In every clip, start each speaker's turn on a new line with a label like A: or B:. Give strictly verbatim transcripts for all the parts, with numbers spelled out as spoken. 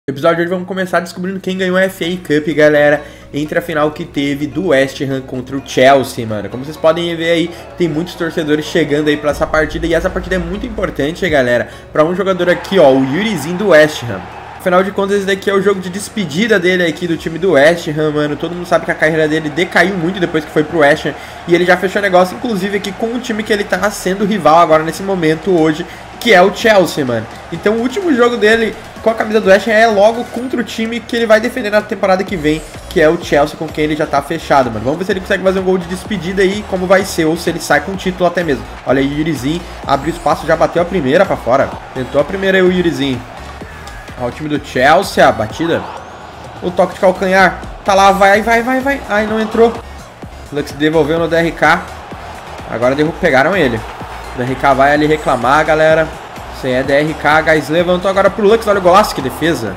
A: No episódio de hoje vamos começar descobrindo quem ganhou a F A Cup, galera, entre a final que teve do West Ham contra o Chelsea, mano. Como vocês podem ver aí, tem muitos torcedores chegando aí pra essa partida, e essa partida é muito importante, galera, pra um jogador aqui, ó, o Yurizinho do West Ham. Afinal de contas, esse daqui é o jogo de despedida dele aqui do time do West Ham, mano. Todo mundo sabe que a carreira dele decaiu muito depois que foi pro West Ham, e ele já fechou negócio, inclusive, aqui com o time que ele tá sendo rival agora nesse momento hoje, que é o Chelsea, mano. Então o último jogo dele com a camisa do West Ham é logo contra o time que ele vai defender na temporada que vem, que é o Chelsea, com quem ele já tá fechado, mano. Vamos ver se ele consegue fazer um gol de despedida aí, como vai ser, ou se ele sai com o título até mesmo. Olha aí, o Yurizinho abriu espaço, já bateu a primeira pra fora. Tentou a primeira aí o Yurizinho. Olha o time do Chelsea, a batida. O toque de calcanhar. Tá lá, vai, vai, vai, vai. Ai, não entrou. Lux devolveu no D R K. Agora pegaram ele. O D R K vai ali reclamar, galera. Isso aí é D R K, Gás levantou agora pro Lux. Olha o golaço, que defesa.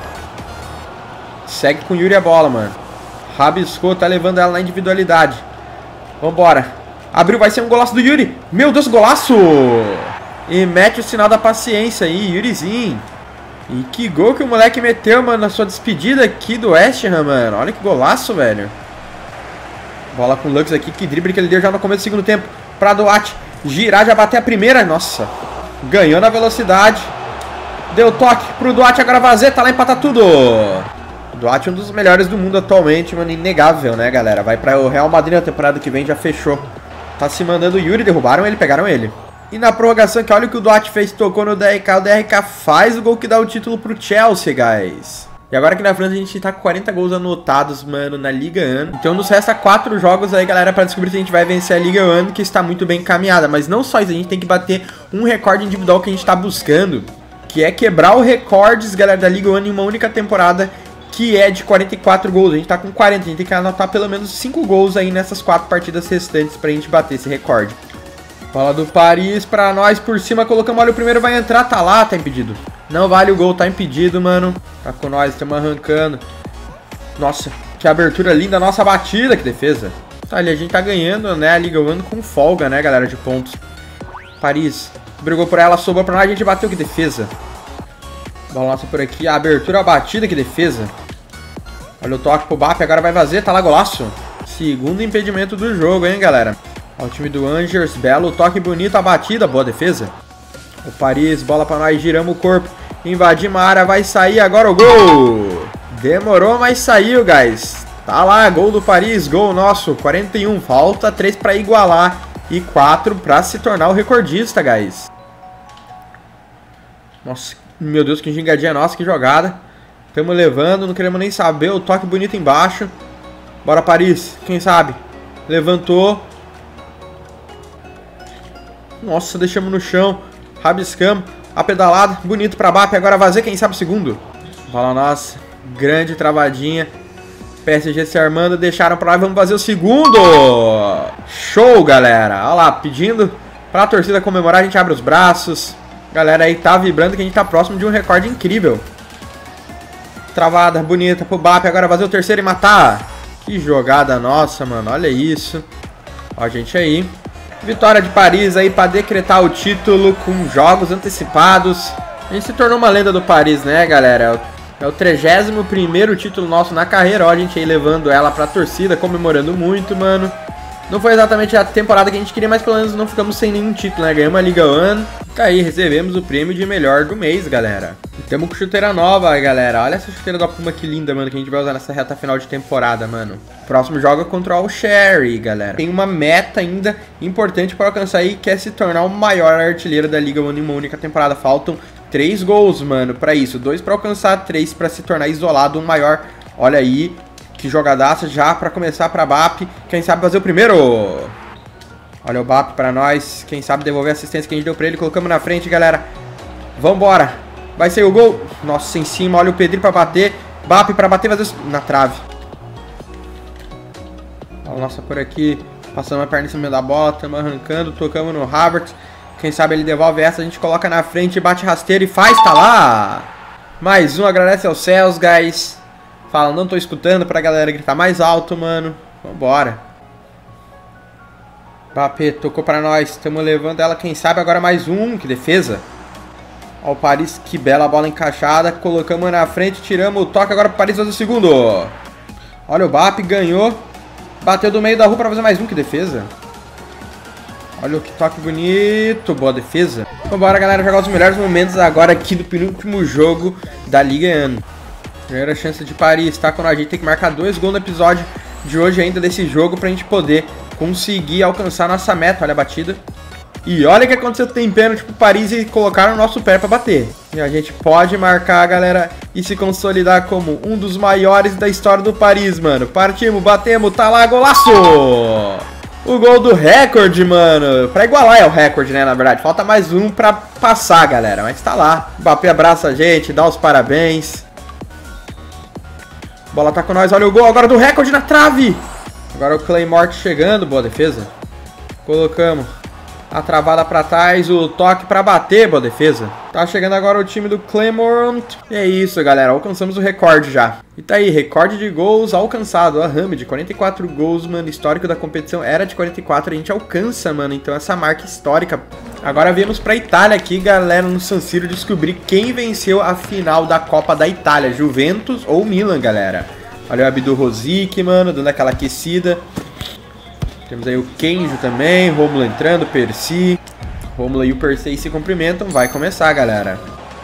A: Segue com o Yuri a bola, mano. Rabiscou, tá levando ela na individualidade. Vambora. Abriu, vai ser um golaço do Yuri. Meu Deus, golaço! E mete o sinal da paciência aí, Yurizinho. E que gol que o moleque meteu, mano, na sua despedida aqui do West Ham, mano. Olha que golaço, velho. Bola com o Lux aqui, que drible que ele deu já no começo do segundo tempo. Pra Duarte girar, já bater a primeira. Nossa. Ganhou na velocidade. Deu toque pro Duarte, agora Vazeta, tá lá, empatar tudo. O Duarte é um dos melhores do mundo atualmente, mano, inegável, né, galera? Vai pra o Real Madrid na temporada que vem, já fechou. Tá se mandando o Yuri, derrubaram ele, pegaram ele. E na prorrogação, que olha o que o Duarte fez, tocou no D R K, o D R K faz o gol que dá o título pro Chelsea, guys. E agora aqui na França a gente tá com quarenta gols anotados, mano, na Liga um. Então nos resta quatro jogos aí, galera, pra descobrir se a gente vai vencer a Liga um, que está muito bem encaminhada. Mas não só isso, a gente tem que bater um recorde individual que a gente tá buscando, que é quebrar o recordes, galera, da Liga um em uma única temporada, que é de quarenta e quatro gols. A gente tá com quarenta, a gente tem que anotar pelo menos cinco gols aí nessas quatro partidas restantes pra gente bater esse recorde. Bola do Paris pra nós, por cima, colocamos, olha, o primeiro vai entrar, tá lá, tá impedido. Não vale o gol, tá impedido, mano. Tá com nós, estamos arrancando. Nossa, que abertura linda, nossa batida, que defesa. Tá ali, a gente tá ganhando, né, a Liga um com folga, né, galera, de pontos. Paris, brigou por ela, sobrou pra nós, a gente bateu, que defesa. Bola nossa por aqui, a abertura, a batida, que defesa. Olha o toque pro Bap, agora vai fazer, tá lá, golaço. Segundo impedimento do jogo, hein, galera. Olha o time do Angers, belo toque bonito, a batida, boa defesa. O Paris, bola pra nós, giramos o corpo, invadimos a área, vai sair agora o gol. Demorou, mas saiu, guys. Tá lá, gol do Paris, gol nosso, quarenta e um, falta três pra igualar e quatro pra se tornar o recordista, guys. Nossa, meu Deus, que gingadinha nossa, que jogada. Tamo levando, não queremos nem saber, o toque bonito embaixo. Bora, Paris, quem sabe? Levantou. Nossa, deixamos no chão. Rabiscamos. A pedalada. Bonito pra Bap. Agora vazia, quem sabe o segundo. Bola nossa. Grande travadinha. P S G se armando. Deixaram pra lá. Vamos fazer o segundo. Show, galera. Olha lá, pedindo pra torcida comemorar. A gente abre os braços. Galera aí tá vibrando que a gente tá próximo de um recorde incrível. Travada, bonita pro Bap. Agora fazer o terceiro e matar. Que jogada nossa, mano. Olha isso. Ó a gente aí. Vitória de Paris aí para decretar o título com jogos antecipados. A gente se tornou uma lenda do Paris, né, galera? É o trigésimo primeiro título nosso na carreira. Ó, a gente aí levando ela pra torcida, comemorando muito, mano. Não foi exatamente a temporada que a gente queria, mas pelo menos não ficamos sem nenhum título, né? Ganhamos a Liga um. Tá aí, recebemos o prêmio de melhor do mês, galera. E temos com chuteira nova, galera. Olha essa chuteira da Puma, que linda, mano, que a gente vai usar nessa reta final de temporada, mano. Próximo jogo é contra o Sherry, galera. Tem uma meta ainda importante para alcançar aí, que é se tornar o maior artilheiro da Liga um em uma única temporada. Faltam três gols, mano, pra isso. Dois pra alcançar, três pra se tornar isolado o maior. Olha aí, que jogadaça já pra começar pra Bap. Quem sabe fazer o primeiro? Olha o Bap pra nós. Quem sabe devolver a assistência que a gente deu pra ele. Colocamos na frente, galera. Vambora. Vai sair o gol. Nossa, em cima. Olha o Pedrinho pra bater. Bap pra bater, fazer na trave. Olha nossa por aqui. Passando a perna em cima da bola. Estamos arrancando. Tocamos no Havertz. Quem sabe ele devolve essa. A gente coloca na frente. Bate rasteiro e faz. Tá lá. Mais um. Agradece aos céus, guys. Fala, não tô escutando pra galera gritar mais alto, mano. Vambora. Bapê, tocou pra nós. Estamos levando ela, quem sabe agora mais um. Que defesa. Ó o Paris, que bela bola encaixada. Colocamos na frente, tiramos o toque. Agora o Paris faz o segundo. Olha o Bap, ganhou. Bateu do meio da rua para fazer mais um, que defesa. Olha que toque bonito, boa defesa. Vambora, galera, jogar os melhores momentos agora aqui do penúltimo jogo da Liga Ano. Primeira chance de Paris, tá? Quando a gente tem que marcar dois gols no episódio de hoje ainda desse jogo pra gente poder conseguir alcançar nossa meta. Olha a batida. E olha o que aconteceu, tem pênalti pro Paris e colocaram o nosso pé pra bater. E a gente pode marcar, galera, e se consolidar como um dos maiores da história do Paris, mano. Partimos, batemos, tá lá, golaço! O gol do recorde, mano. Pra igualar é o recorde, né, na verdade. Falta mais um pra passar, galera, mas tá lá. O Mbappé abraça a gente, dá os parabéns. Bola tá com nós, olha o gol agora do recorde na trave. Agora o Claymore chegando, boa defesa. Colocamos. A travada pra trás, o toque pra bater, boa defesa. Tá chegando agora o time do Clermont. E é isso, galera, alcançamos o recorde já. E tá aí, recorde de gols alcançado. A Rame de quarenta e quatro gols, mano, histórico da competição era de quarenta e quatro. A gente alcança, mano, então essa marca histórica. Agora viemos pra Itália aqui, galera, no San Siro, descobrir quem venceu a final da Copa da Itália. Juventus ou Milan, galera. Olha o Abdul Rosic, mano, dando aquela aquecida. Temos aí o Kenjo também, Rômulo entrando, Percy. Rômulo e o Percy se cumprimentam. Vai começar, galera.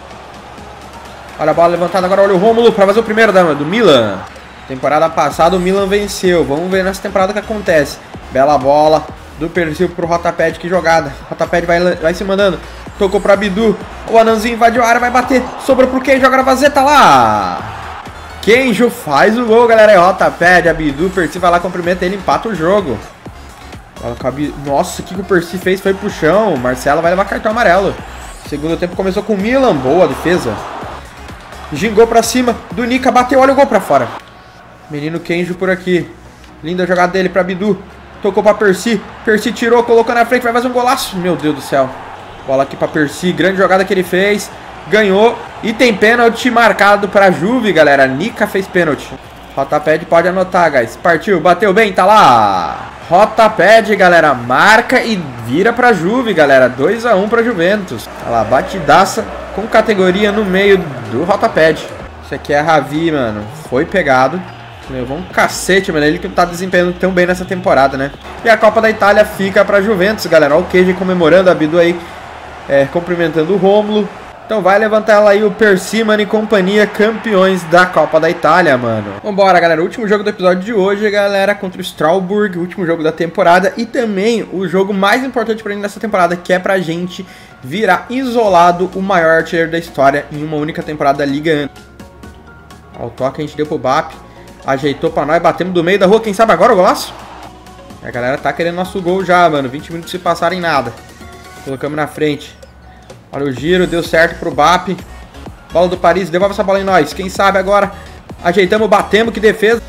A: Olha a bola levantada agora, olha o Rômulo para fazer o primeiro da, do Milan. Temporada passada o Milan venceu. Vamos ver nessa temporada o que acontece. Bela bola do Percy pro Rotaped, que jogada. Rotaped vai, vai se mandando. Tocou para Abdu. O Anãozinho invadiu a área, vai bater. Sobrou pro Kenjo, agora Vazeta lá. Kenjo faz o gol, galera. É Rotaped, Abdu, Percy vai lá, cumprimenta ele, empata o jogo. Nossa, o que o Percy fez foi pro chão. Marcelo vai levar cartão amarelo. Segundo tempo começou com o Milan. Boa defesa. Gingou pra cima. Do Nika bateu. Olha o gol pra fora. Menino Kenjo por aqui. Linda jogada dele pra Abdu. Tocou pra Percy. Percy tirou, colocou na frente. Vai fazer um golaço. Meu Deus do céu. Bola aqui pra Percy. Grande jogada que ele fez. Ganhou. E tem pênalti marcado pra Juve, galera. Nika fez pênalti. Rotaped pode anotar, guys. Partiu. Bateu bem. Tá lá. Rotaped, galera, marca e vira pra Juve, galera, dois a um pra Juventus. Olha lá, batidaça com categoria no meio do Rotaped. Isso aqui é Ravi, mano, foi pegado. Levou um cacete, mano, ele que não tá desempenhando tão bem nessa temporada, né? E a Copa da Itália fica pra Juventus, galera. Olha o Kenji comemorando, a Abdu aí é, cumprimentando o Rômulo. Então vai levantar ela aí o Percy, mano, e companhia, campeões da Copa da Itália, mano. Vambora, galera. O último jogo do episódio de hoje, galera, contra o Strasbourg, o último jogo da temporada. E também o jogo mais importante pra gente nessa temporada, que é pra gente virar isolado o maior artilheiro da história em uma única temporada da Liga Ano. Ó, o toque a gente deu pro Bap, ajeitou pra nós, batemos do meio da rua. Quem sabe agora o golaço? A galera tá querendo nosso gol já, mano. vinte minutos se passarem nada. Colocamos na frente. Olha o giro, deu certo pro Bap. Bola do Paris, devolve essa bola em nós. Quem sabe agora. Ajeitamos, batemos, que defesa.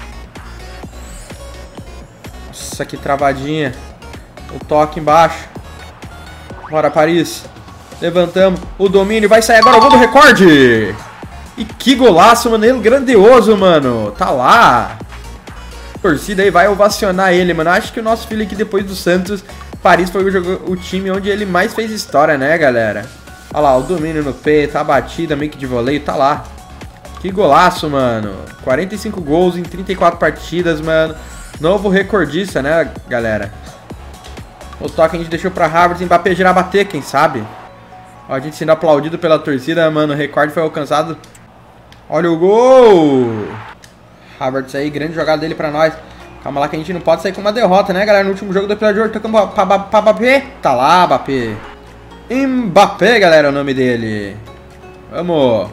A: Nossa, que travadinha. O toque embaixo. Bora, Paris. Levantamos. O domínio vai sair agora o gol do recorde. E que golaço, mano. Ele grandioso, mano. Tá lá. A torcida aí vai ovacionar ele, mano. Acho que o nosso filho aqui, depois do Santos, Paris foi o, jogo, o time onde ele mais fez história, né, galera? Olha lá, o domínio no peito, a batida meio que de voleio, tá lá. Que golaço, mano. quarenta e cinco gols em trinta e quatro partidas, mano. Novo recordista, né, galera? O toque a gente deixou pra Havertz, Mbappé girar, bater, quem sabe? Ó, a gente sendo aplaudido pela torcida, mano. O recorde foi alcançado. Olha o gol! Havertz aí, grande jogada dele pra nós. Calma lá que a gente não pode sair com uma derrota, né, galera? No último jogo do episódio de hoje, tocamos pra Mbappé. Tá lá, Mbappé. Mbappé, galera, é o nome dele. Vamos.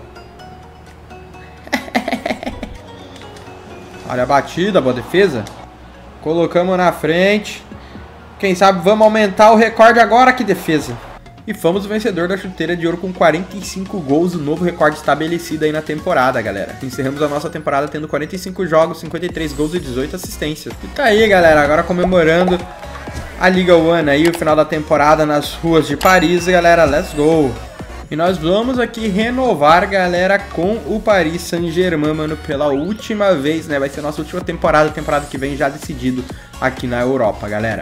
A: Olha a batida, boa defesa. Colocamos na frente. Quem sabe vamos aumentar o recorde agora, que defesa. E fomos o vencedor da chuteira de ouro com quarenta e cinco gols, o novo recorde estabelecido aí na temporada, galera. Encerramos a nossa temporada tendo quarenta e cinco jogos, cinquenta e três gols e dezoito assistências. E tá aí, galera, agora comemorando a Liga One aí, o final da temporada nas ruas de Paris, galera, let's go! E nós vamos aqui renovar, galera, com o Paris Saint-Germain, mano, pela última vez, né? Vai ser a nossa última temporada, temporada que vem já decidido aqui na Europa, galera.